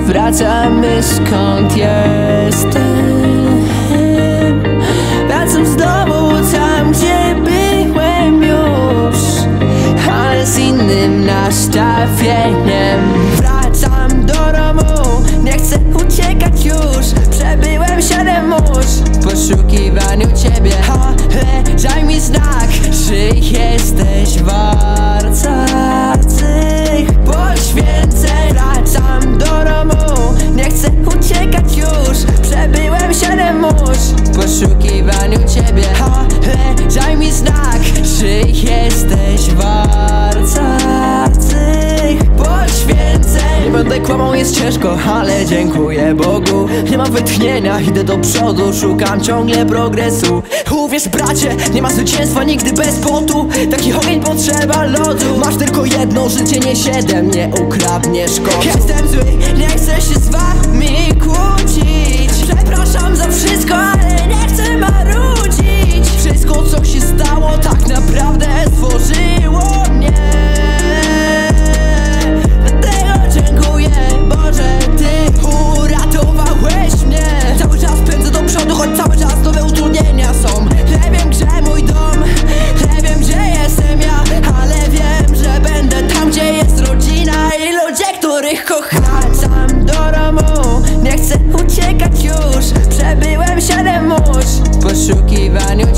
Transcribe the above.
Wracamy skąd jestem. Wracam znowu tam, gdzie byłem już, ale z innym nastawieniem. Wracam do domu, nie chcę uciekać już. Przebyłem 7 mórz w poszukiwaniu ciebie, ale daj mi znak, czy jesteś warta tych poświęceń. Wracam do domu, nie chcę uciekać już. Przebyłem 7 mórz w poszukiwaniu ciebie, ale daj mi znak, czy jesteś warta tych poświęceń. Nie będę kłamał, jest ciężko, ale dziękuję Bogu. Nie mam wytchnienia, idę do przodu, szukam ciągle progresu. Uwierz bracie, nie ma zwycięstwa nigdy bez potu. Taki ogień potrzeba lodu. Masz tylko jedno życie, nie 7, nie ukradniesz kotu. Jestem zły, nie chcę się z wami kłócić. Przepraszam za wszystko, ale nie chcę marudzić. Wszystko co się stało tak naprawdę stworzyło mnie. Dziękuję Boże, Ty uratowałeś mnie. Cały czas pędzę do przodu, choć cały czas nowe utrudnienia są. Nie wiem gdzie mój dom, nie wiem gdzie jestem ja, ale wiem, że będę tam, gdzie jest rodzina i ludzie, których kocham. Wracam do domu, nie chcę uciekać już. Przebyłem 7 mórz w poszukiwaniu